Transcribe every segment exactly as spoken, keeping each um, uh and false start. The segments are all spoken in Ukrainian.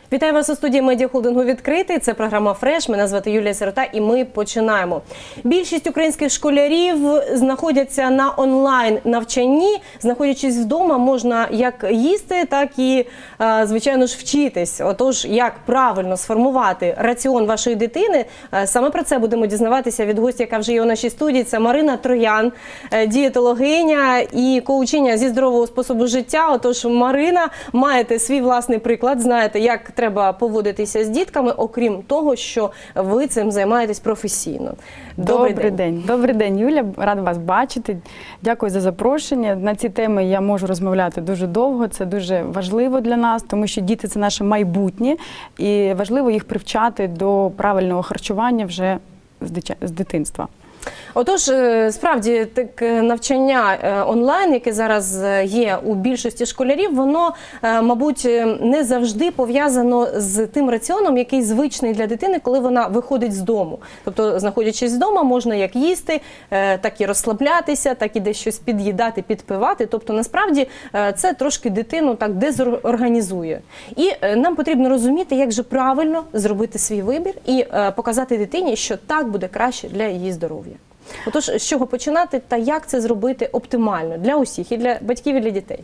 Вітаю вас у студії медіахолдингу «Відкритий». Це програма «Фреш». Мене звати Юлія Сирота і ми починаємо. Більшість українських школярів знаходяться на онлайн-навчанні. Знаходячись вдома, можна як їсти, так і, звичайно ж, вчитись. Отож, як правильно сформувати раціон вашої дитини, саме про це будемо дізнаватися від гостя, яка вже є у нашій студії. Це Марина Троян, дієтологиня і коучиня зі здорового способу життя. Отож, Марина, маєте свій власний приклад, знаєте, як треба поводитися з дітками, окрім того, що ви цим займаєтесь професійно. Добрий, Добрий день. день. Добрий день, Юля. Рада вас бачити. Дякую за запрошення. На ці теми я можу розмовляти дуже довго. Це дуже важливо для нас, тому що діти – це наше майбутнє. І важливо їх привчати до правильного харчування вже з дитинства. Отож, справді, таке навчання онлайн, яке зараз є у більшості школярів, воно, мабуть, не завжди пов'язано з тим раціоном, який звичний для дитини, коли вона виходить з дому. Тобто, знаходячись вдома, можна як їсти, так і розслаблятися, так і десь щось під'їдати, підпивати. Тобто, насправді, це трошки дитину так дезорганізує. І нам потрібно розуміти, як же правильно зробити свій вибір і показати дитині, що так буде краще для її здоров'я. Отож, з чого починати та як це зробити оптимально для усіх, і для батьків, і для дітей?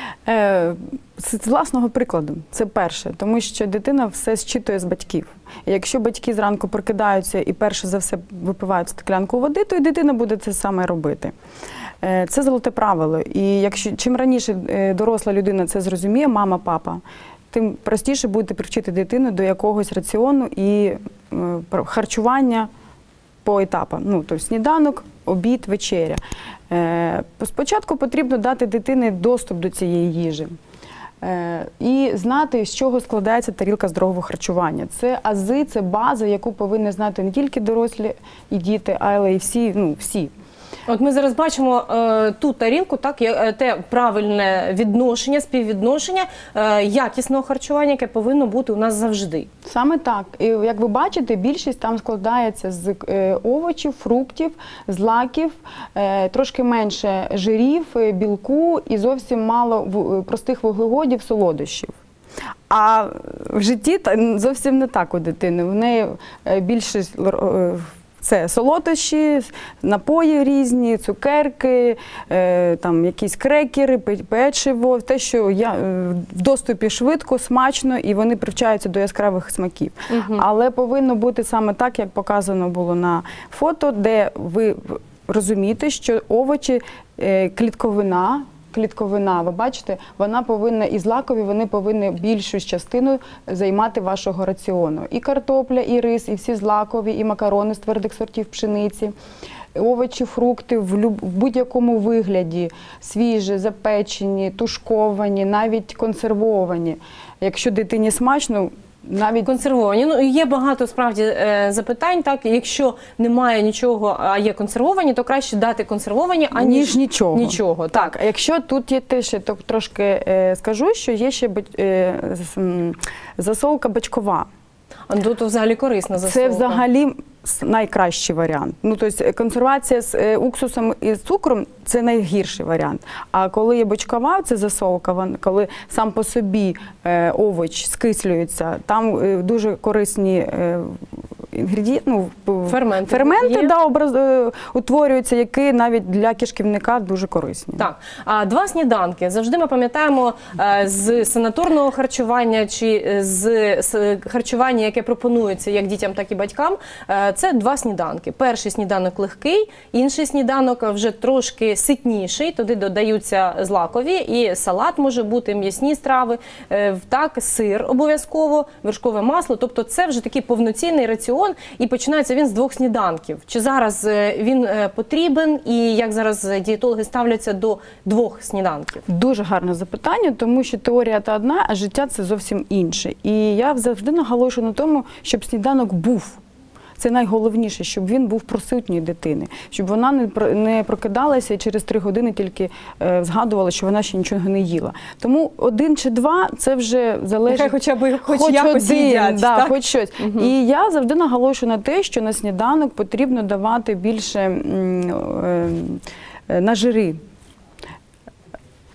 Е, з власного прикладу, це перше, тому що дитина все зчитує з батьків. І якщо батьки зранку прокидаються і перше за все випивають склянку води, то і дитина буде це саме робити. Е, це золоте правило. І якщо чим раніше доросла людина це зрозуміє, мама, папа, тим простіше буде привчити дитину до якогось раціону і е, харчування по етапам. Ну, тобто сніданок, обід, вечеря. Е, спочатку потрібно дати дитині доступ до цієї їжі. Е, і знати, з чого складається тарілка здорового харчування. Це ази, це база, яку повинні знати не тільки дорослі і діти, але й всі, ну, всі. От ми зараз бачимо е, ту тарілку, так, те правильне відношення, співвідношення е, якісного харчування, яке повинно бути у нас завжди. Саме так. І, як ви бачите, більшість там складається з е, овочів, фруктів, злаків, е, трошки менше жирів, білку і зовсім мало в, простих вуглеводів, солодощів. А в житті зовсім не так у дитини. В неї більше це солодощі, напої різні, цукерки, е, там якісь крекери, печиво, те, що я, е, в доступі швидко, смачно, і вони привчаються до яскравих смаків. Угу. Але повинно бути саме так, як показано було на фото, де ви розумієте, що овочі, е, клітковина, клітковина, ви бачите, вона повинна, і злакові, вони повинні більшу частину займати вашого раціону. І картопля, і рис, і всі злакові, і макарони з твердих сортів пшениці, овочі, фрукти в, люб... в будь-якому вигляді, свіжі, запечені, тушковані, навіть консервовані. Якщо дитині смачно, навіть консервовані. Ну, є багато, справді, е, запитань, так, якщо немає нічого, а є консервовані, то краще дати консервовані, аніж ніж нічого. нічого. Так. Так, а якщо тут є те, ще трошки е, скажу, що є ще е, засолка бачкова. А тут взагалі корисна засолка. Це взагалі найкращий варіант. Ну, тобто консервація з уксусом і з цукром – це найгірший варіант. А коли є бочкова, це засолка, коли сам по собі е, овоч скислюється, там е, дуже корисні е, інгредієнти, ну, ферменти, ферменти да, образ, е, утворюються, які навіть для кишківника дуже корисні. Так. А два сніданки. Завжди ми пам'ятаємо е, з санаторного харчування чи з, з харчування, яке пропонується як дітям, так і батькам, е, це два сніданки. Перший сніданок легкий, інший сніданок вже трошки ситніший, туди додаються злакові, і салат може бути, м'ясні страви, так, сир обов'язково, вершкове масло, тобто це вже такий повноцінний раціон, і починається він з двох сніданків. Чи зараз він потрібен, і як зараз дієтологи ставляться до двох сніданків? Дуже гарне запитання, тому що теорія та одна, а життя це зовсім інше. І я завжди наголошую на тому, щоб сніданок був. Це найголовніше, щоб він був присутній дитини, щоб вона не прокидалася і через три години тільки е, згадувала, що вона ще нічого не їла. Тому один чи два – це вже залежить… Нехай хоча б хоч, хоч якось один, їдять, да, так? хоч щось. Угу. І я завжди наголошую на те, що на сніданок потрібно давати більше м, е, на жири.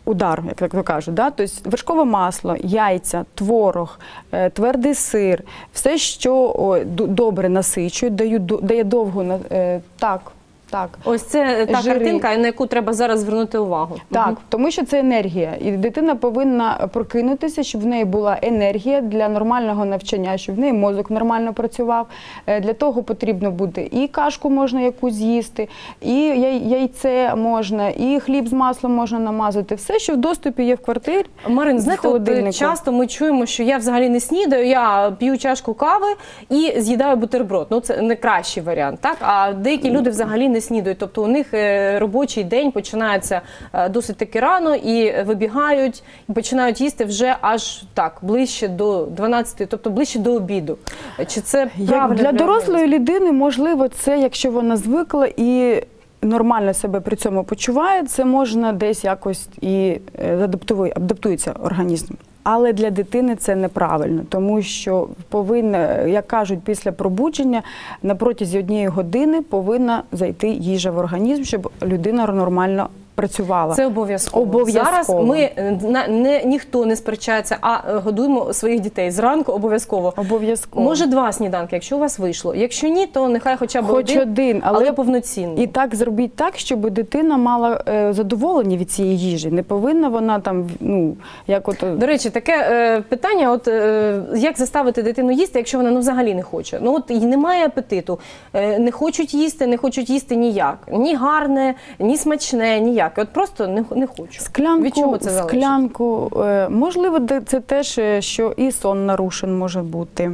удар, як то кажуть. Да? Тобто вершкове масло, яйця, творог, е, твердий сир, все, що о, д- добре насичує, дає, дає довго, на- е, так, так. Ось це та Жири. картинка, на яку треба зараз звернути увагу. Так, Мгм. тому що це енергія. І дитина повинна прокинутися, щоб в неї була енергія для нормального навчання, щоб в неї мозок нормально працював. Е, Для того потрібно буде і кашку можна якусь з'їсти, і яй- яйце можна, і хліб з маслом можна намазати. Все, що в доступі є в квартирі. Марин, в знаєте, от холодильнику. часто ми чуємо, що я взагалі не снідаю, я п'ю чашку кави і з'їдаю бутерброд. Ну, це не кращий варіант, так? А деякі люди взагалі не снідують. Тобто у них е, робочий день починається е, досить таки рано і вибігають, і починають їсти вже аж так, ближче до дванадцятої, тобто ближче до обіду. Чи це Як правильно? для дорослої людини, можливо, це, якщо вона звикла і нормально себе при цьому почуває, це можна десь якось і е, адаптує, адаптується організм. Але для дитини це неправильно, тому що повинна, як кажуть, після пробудження на протязі однієї години повинна зайти їжа в організм, щоб людина нормально працювала. Це обов'язково. Обов'язково. Зараз ми е, на- не, ніхто не сперечається, а е, годуємо своїх дітей зранку обов'язково. Обов'язково. Може два сніданки, якщо у вас вийшло. Якщо ні, то нехай хоча б Хоч один, один, але, але повноцінний. І так зробіть так, щоб дитина мала е, задоволення від цієї їжі. Не повинна вона там, ну, як от... До речі, таке е, питання, от е, як заставити дитину їсти, якщо вона ну, взагалі не хоче? Ну от і немає апетиту, е, не хочуть їсти, не хочуть їсти ніяк. Ні гарне, ні смачне, ніяк. От просто не, не хочу. Склянку, Від чого це залежить? склянку, е, можливо, де- це теж, е, що і сон нарушен може бути,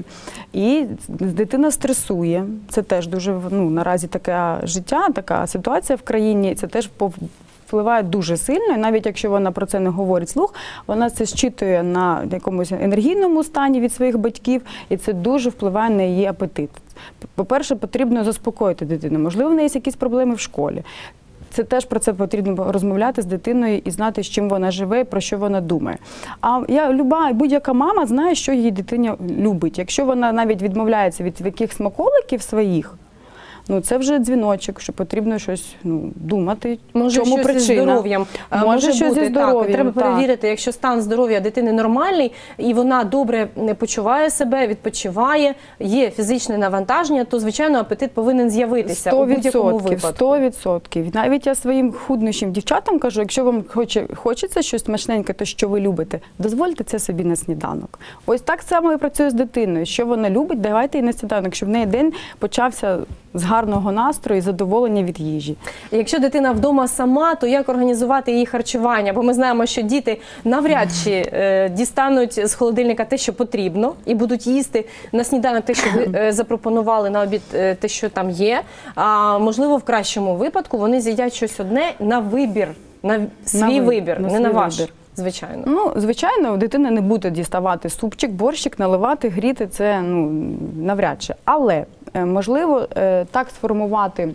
і дитина стресує. Це теж дуже, ну, наразі таке життя, така ситуація в країні, це теж пов- впливає дуже сильно, і навіть якщо вона про це не говорить вслух, вона це зчитує на якомусь енергійному стані від своїх батьків, і це дуже впливає на її апетит. По-перше, потрібно заспокоїти дитину. Можливо, в неї є якісь проблеми в школі. Це теж про це потрібно розмовляти з дитиною і знати, з чим вона живе, про що вона думає. А я люба, будь-яка мама знає, що її дитиня любить. Якщо вона навіть відмовляється від яких смаколиків своїх, ну це вже дзвіночок, що потрібно щось, ну, думати, Може, чому щось причина. зі здоров'ям. А, Може, може щось бути, зі здоров'ям, так. Треба так. перевірити, якщо стан здоров'я дитини нормальний, і вона добре не почуває себе, відпочиває, є фізичне навантаження, то, звичайно, апетит повинен з'явитися у будь-якому випадку. сто відсотків. Навіть я своїм худнощим дівчатам кажу, якщо вам хоче, хочеться щось смачненьке, то що ви любите, дозвольте це собі на сніданок. Ось так само і працює з дитиною. Що вона любить, давайте їй на сніданок, щоб в неї день почався з гарного настрою і задоволення від їжі. Якщо дитина вдома сама, то як організувати її харчування? Бо ми знаємо, що діти навряд чи е, дістануть з холодильника те, що потрібно, і будуть їсти на сніданок те, що ви е, запропонували, на обід е, те, що там є. А можливо, в кращому випадку вони з'їдять щось одне на вибір, на свій На ви- вибір, на не свій на ваш, вибір. звичайно. Ну, звичайно, дитина не буде діставати супчик, борщик, наливати, гріти, це, ну, навряд чи. Але е, можливо е, так сформувати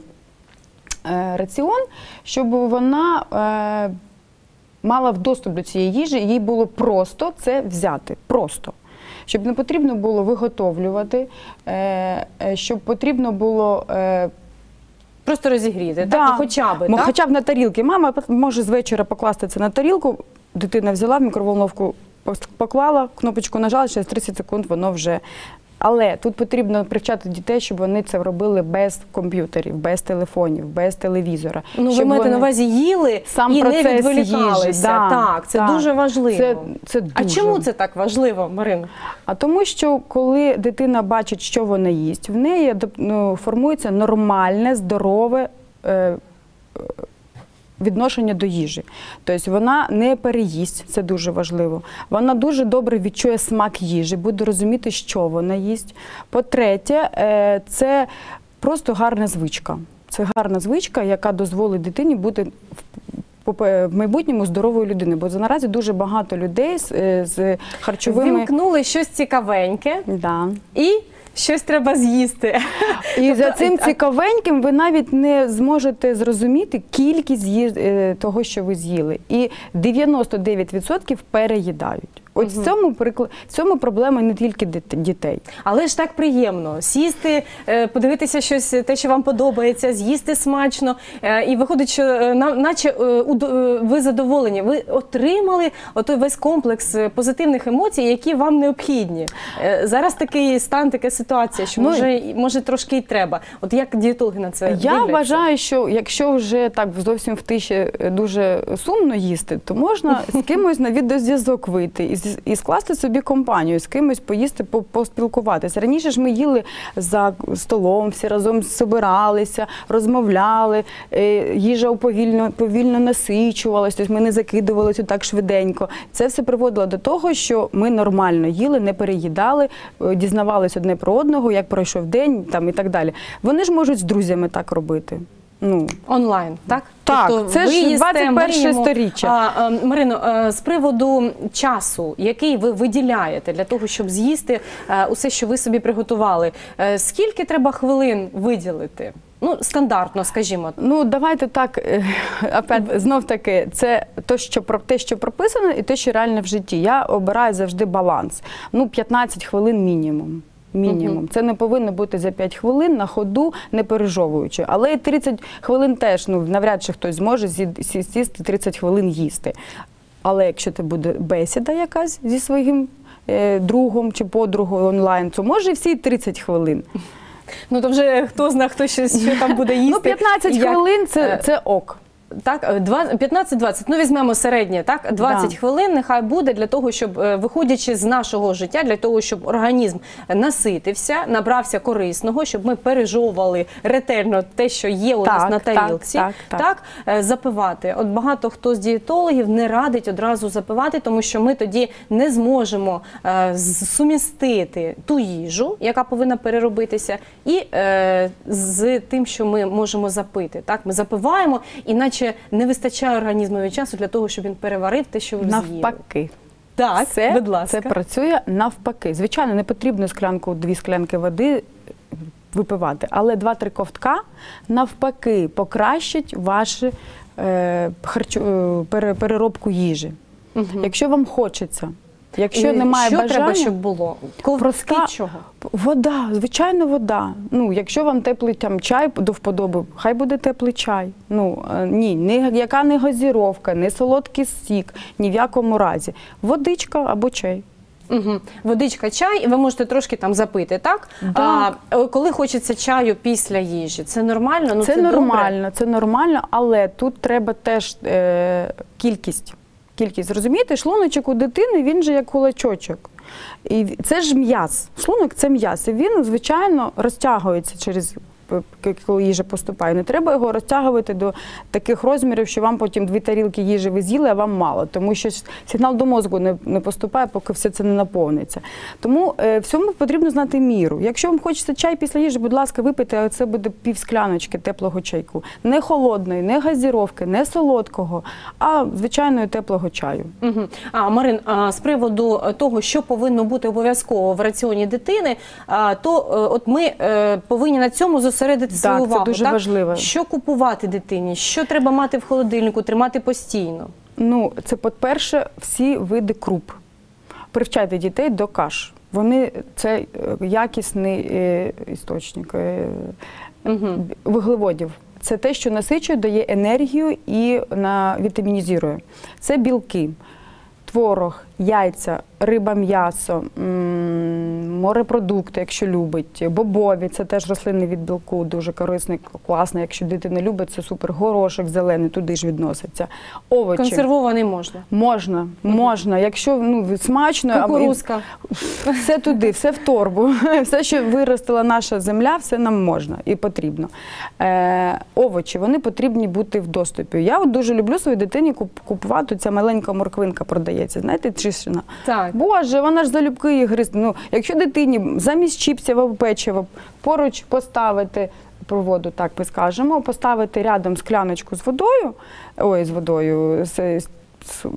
е, раціон, щоб вона е, мала в доступ до цієї їжі, і їй було просто це взяти. Просто. Щоб не потрібно було виготовлювати, е, е, щоб потрібно було е, Просто розігріти, Да. так? Ну, хоча б, Мо- так? Хоча б на тарілки. Мама може з вечора покласти це на тарілку, дитина взяла в мікроволновку, пос- поклала, кнопочку нажала, через тридцять секунд воно вже. Але тут потрібно привчати дітей, щоб вони це робили без комп'ютерів, без телефонів, без телевізора. Ну, ви Щоб маєте вони- на увазі їли Сам і не процес відволікалися. їжі, да, так, це так. дуже важливо. Це, це А дуже. чому це так важливо, Марина? А тому, що коли дитина бачить, що вона їсть, в неї адап- ну, формується нормальне, здорове е, відношення до їжі. Тобто вона не переїсть, це дуже важливо. Вона дуже добре відчує смак їжі, буде розуміти, що вона їсть. По-третє, е, це просто гарна звичка. Це гарна звичка, яка дозволить дитині бути в в майбутньому здоровою людиною. Бо наразі дуже багато людей з, е, з харчовими... Вімкнули щось цікавеньке Да. і щось треба з'їсти. І за Тобто, цим а- цікавеньким ви навіть не зможете зрозуміти кількість з'їз- е, того, що ви з'їли. І дев'яносто дев'ять відсотків переїдають. От в цьому, прикла- в цьому проблема не тільки дит- дітей. Але ж так приємно сісти, е, подивитися щось, те, що вам подобається, з'їсти смачно. е, І виходить, що е, на- наче е, удо- е, ви задоволені, ви отримали отой весь комплекс е, позитивних емоцій, які вам необхідні. Е, Зараз такий стан, така ситуація, що Ну, може, може трошки і треба. От як дієтологи на це Я дивляться? вважаю, що якщо вже так зовсім в тиші дуже сумно їсти, то можна з кимось на відеозв'язок вийти і, з- і скласти собі компанію, з кимось поїсти, по- поспілкуватися. Раніше ж ми їли за столом, всі разом збиралися, розмовляли, е, їжа повільно, повільно насичувалась, тобто ми не закидувалися так швиденько. Це все приводило до того, що ми нормально їли, не переїдали, е, дізнавалися одне про одного, як пройшов день там, і так далі. Вони ж можуть з друзями так робити. Ну, Онлайн, так? Так, Тобто це ви ж їсте, двадцять перше ми їмо. сторіччя. А, е, Марино, е, з приводу часу, який ви виділяєте для того, щоб з'їсти е, усе, що ви собі приготували, е, скільки треба хвилин виділити? Ну, стандартно, скажімо. Ну, давайте так, е, опять, знов таки, це те, що, про- те, що прописано, і те, що реально в житті. Я обираю завжди баланс. Ну, п'ятнадцять хвилин мінімум. Мінімум. Мгм. Це не повинно бути за п'ять хвилин на ходу, не пережовуючи. Але і тридцять хвилин теж, ну, навряд чи хтось зможе сі- сі- сісти тридцять хвилин їсти. Але якщо це буде бесіда якась зі своїм е, другом чи подругою онлайн, то може і всі тридцять хвилин. Ну, то вже хто знає, хто що, що там буде їсти. Ну, п'ятнадцять як. хвилин це, Е, це ок. Так, п'ятнадцять-двадцять, ну візьмемо середнє, так, двадцять Да. хвилин нехай буде для того, щоб, е, виходячи з нашого життя, для того, щоб організм наситився, набрався корисного, щоб ми пережовували ретельно те, що є у нас Так, на так, тарілці, так, так. е, запивати. От багато хто з дієтологів не радить одразу запивати, тому що ми тоді не зможемо е, з- сумістити ту їжу, яка повинна переробитися, і е, з тим, що ми можемо запити. Так, ми запиваємо, іначе не вистачає організмові часу для того, щоб він переварив те, що ви з'їли. Навпаки. Так, це, будь ласка. це працює навпаки. Звичайно, не потрібно склянку, дві склянки води випивати, але два-три ковтка навпаки покращать вашу е, харчу, е, пере- переробку їжі. Мгм. Якщо вам хочеться, якщо І немає що бажання, треба, щоб було? Ковтки Проста- чого? вода, звичайно, вода. Ну, якщо вам теплий там чай до вподоби, хай буде теплий чай. Ну е, ні, ніяка не газіровка, не солодкий сік, ні в якому разі. Водичка або чай. Угу. Водичка, чай, і ви можете трошки там запити, так? Так. А е, коли хочеться чаю після їжі, це нормально? Ну, це, це нормально, добре? це нормально, але тут треба теж е, кількість. Кількість. Розумієте, шлуночок у дитини, він же як кулачочок. І це ж м'яз. Шлунок – це м'яз. І він, звичайно, розтягується через, коли їжа поступає. Не треба його розтягувати до таких розмірів, що вам потім дві тарілки їжі ви з'їли, а вам мало. Тому що сигнал до мозку не, не поступає, поки все це не наповниться. Тому е, всьому потрібно знати міру. Якщо вам хочеться чай після їжі, будь ласка, випийте, а це буде пів скляночки теплого чайку. Не холодної, не газіровки, не солодкого, а звичайного теплого чаю. Угу. А, Марин, а, з приводу того, що повинно бути обов'язково в раціоні дитини, а, то е, от ми е, повинні на цьому зосередити свою Так, це увагу. дуже так? важливо. Що купувати дитині? Що треба мати в холодильнику, тримати постійно? Ну, це, по-перше, всі види круп. Привчайте дітей до каш. Вони це е, якісний е, істочник е, Угу. вуглеводів. Це те, що насичує, дає енергію і на, вітамінізує. Це білки, творог, яйця, риба, м'ясо, м, морепродукти, якщо любить, бобові, це теж рослинний від білку, дуже корисний, класний. Якщо дитина любить, це супер. Горошок зелений, туди ж відноситься. Овочі. Консервований можна. Можна, можна. Якщо ну, смачно, або- Кукурузка. все туди, все в торбу. Все, що виростила наша земля, все нам можна і потрібно. Е, овочі, вони потрібні бути в доступі. Я от дуже люблю своїй дитині куп- купувати, ця маленька морквинка продається, знаєте, тріщина. Так. Боже, вона ж залюбки її гризне. Ну, якщо дитині замість чіпсів або печива поруч поставити, про воду так ми скажемо, поставити рядом скляночку з водою, ой, з водою, з, з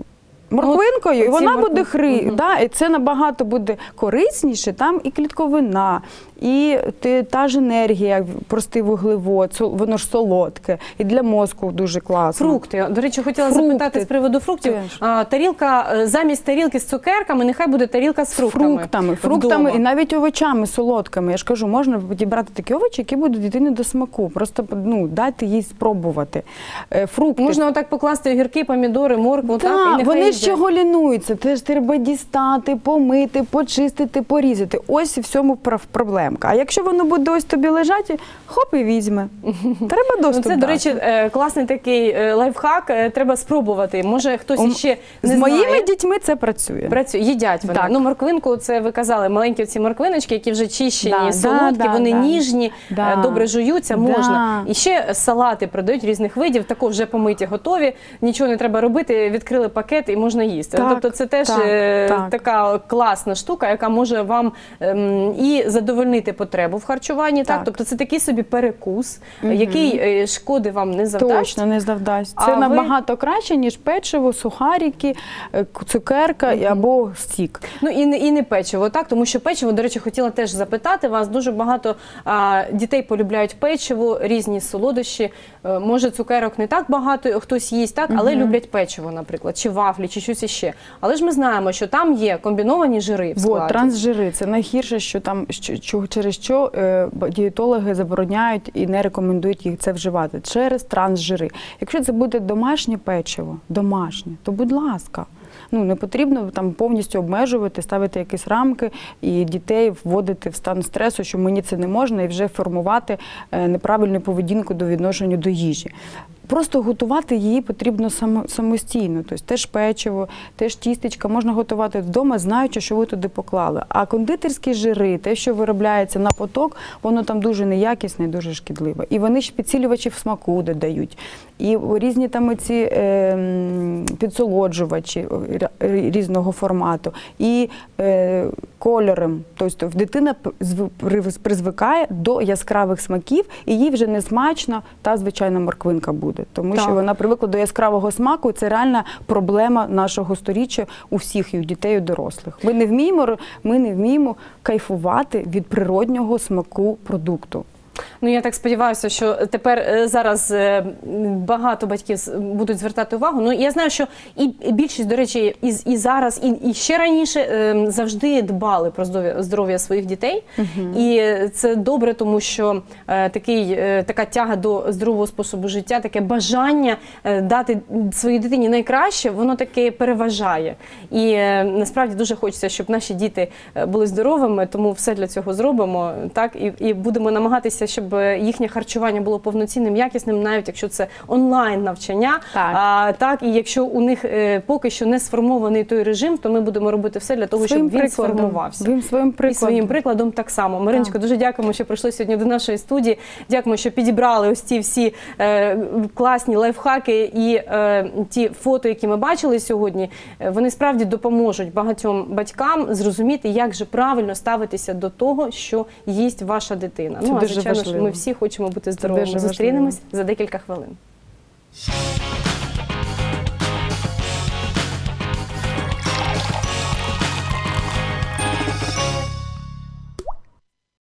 морквинкою, і оці вона моркви- буде хри. Мгм. Да, і це набагато буде корисніше. Там і клітковина, і те- та ж енергія, простий вуглевод, сол- воно ж солодке, і для мозку дуже класно. Фрукти. До речі, хотіла Фрукти. запитати з приводу фруктів. Теж. А, тарілка, е, замість тарілки з цукерками, нехай буде тарілка з фруктами. Фруктами, фруктами вдома. і навіть овочами солодкими. Я ж кажу, можна підібрати такі овочі, які будуть дитині до смаку. Просто ну, дайте їй спробувати. Е, Фрукти. Можна отак покласти огірки, помідори, моркву, так, і Так, нехай вони ж їдять. чого лінуються? Теж треба дістати, помити, почистити, порізати. Ось і в цьому прав- проблемка. А якщо воно буде ось тобі лежати, хоп і візьме. Треба Ну, доступ це, до дати. речі, е, класний такий е, лайфхак, е, треба спробувати. Може, хтось Ом, іще не З моїми знає. дітьми це працює. Працює, їдять вони. Так. Ну, морквинку, це ви казали, маленькі ці морквиночки, які вже чищені, Да, солодкі, да, вони да, ніжні, да. е, добре жуються, Да. можна. І ще салати продають різних видів, також вже помиті, готові, нічого не треба робити, відкрили пакет і можна їсти. Так, Тобто це теж так, е, так. така класна штука, яка може вам ем, і задовольнити потребу в харчуванні. Так. Так. Тобто це такий собі перекус, який е, шкоди вам не завдасть. Точно не завдасть. А Це ви- набагато краще, ніж печиво, сухарики, е, к- цукерка і- або сік. Ну і не, і не печиво, так? Тому що печиво, до речі, хотіла теж запитати вас. Дуже багато а, дітей полюбляють печиво, різні солодощі. Е, може, цукерок не так багато, хтось їсть, так? Але люблять печиво, наприклад, чи вафлі, чи щось іще. Але ж ми знаємо, що там є комбіновані жири в складі. Вот, трансжири – це найгірше, що там, що, що- через що е, б- дієтологи забороняють і не рекомендують їх це вживати. Через трансжири. Якщо це буде домашнє печиво, домашнє, то будь ласка. Ну, не потрібно там повністю обмежувати, ставити якісь рамки і дітей вводити в стан стресу, що мені це не можна, і вже формувати е, неправильну поведінку до відношення до їжі. Просто готувати її потрібно само- самостійно. Тобто теж печиво, теж тістечка можна готувати вдома, знаючи, що ви туди поклали. А кондитерські жири, те, що виробляється на поток, воно там дуже неякісне і дуже шкідливе. І вони ж підсилювачі в смаку додають. І різні там ці е, м, підсолоджувачі ря- різного формату. І е, кольором. Тобто дитина зв- при- призвикає до яскравих смаків, і їй вже не смачно та звичайна морквинка буде. Тому Так. що вона привикла до яскравого смаку, і це реальна проблема нашого сторіччя у всіх, і у дітей, і у дорослих. Ми не вміємо, р- ми не вміємо кайфувати від природнього смаку продукту. Ну, я так сподіваюся, що тепер е, зараз е, багато батьків з- будуть звертати увагу. Ну, я знаю, що і більшість, до речі, і, з- і зараз, і, і ще раніше е, завжди дбали про здоров'я, здоров'я своїх дітей. І це добре, тому що е, такий, е, така тяга до здорового способу життя, таке бажання е, дати своїй дитині найкраще, воно таке переважає. І е, насправді дуже хочеться, щоб наші діти е, були здоровими, тому все для цього зробимо, так, і, і будемо намагатися, щоб їхнє харчування було повноцінним, якісним, навіть якщо це онлайн навчання. Так. А, так, і якщо у них е, поки що не сформований той режим, то ми будемо робити все для того, Своїм щоб він прикладом. сформувався. Він своїм І прикладом. своїм прикладом так само. Мариночко, дуже дякуємо, що прийшли сьогодні до нашої студії. Дякуємо, що підібрали ось ці всі е, класні лайфхаки і е, ті фото, які ми бачили сьогодні. Е, Вони справді допоможуть багатьом батькам зрозуміти, як же правильно ставитися до того, що їсть ваша дитина. Це ну, а дуже звичайно ж, важливо. ми всі хочемо бути здоровими. дуже Зустрінемось важливо. за декілька хвилин.